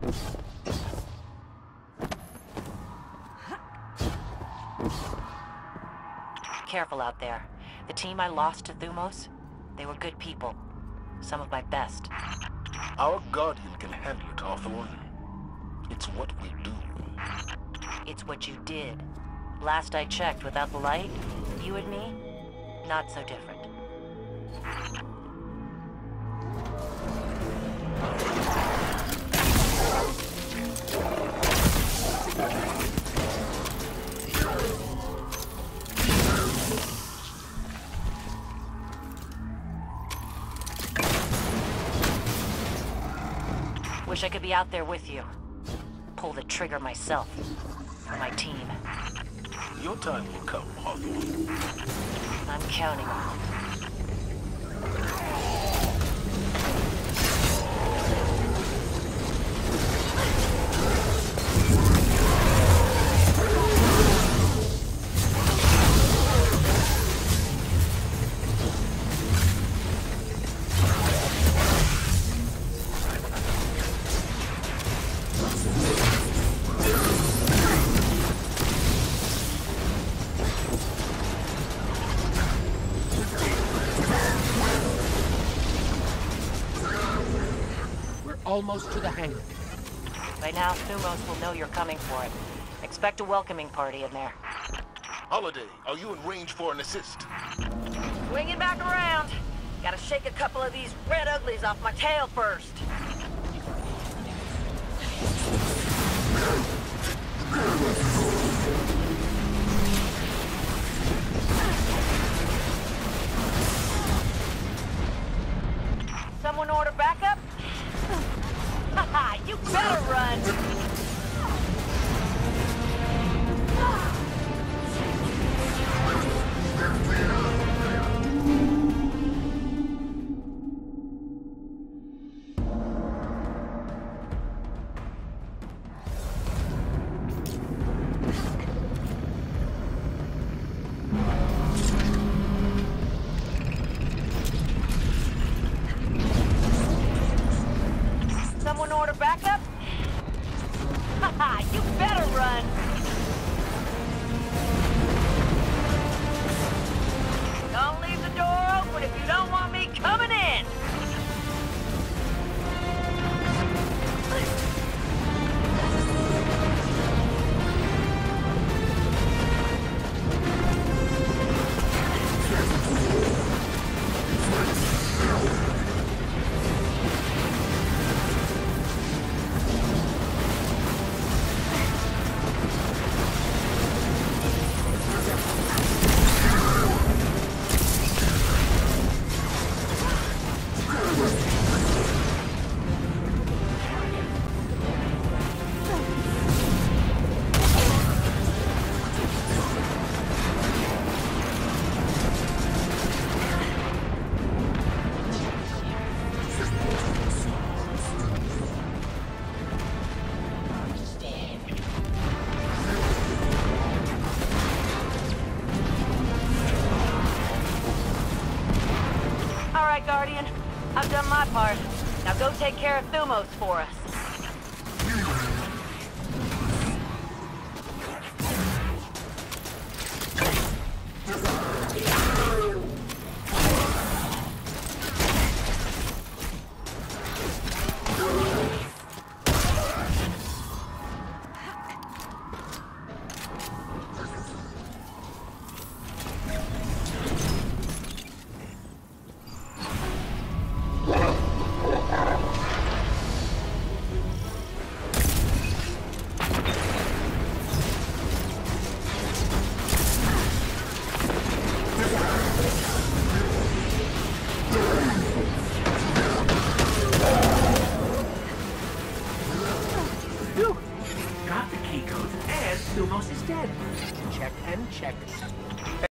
Careful out there. The team I lost to Thumos, they were good people. Some of my best. Our Guardian can handle it, Hawthorne. It's what we do. It's what you did. Last I checked, without the light, you and me, not so different. Wish I could be out there with you. Pull the trigger myself. For my team. Your time will come, Hawthorne. I'm counting on it. Almost to the hangar. By now, Thumos will know you're coming for it. Expect a welcoming party in there. Holiday, are you in range for an assist? Swinging back around. Gotta shake a couple of these red uglies off my tail first. Someone order backup? Haha, you better run! Someone order backup? Haha, you better run! Don't leave the door open if you don't want me coming in! All right, Guardian. I've done my part. Now go take care of Thumos for us.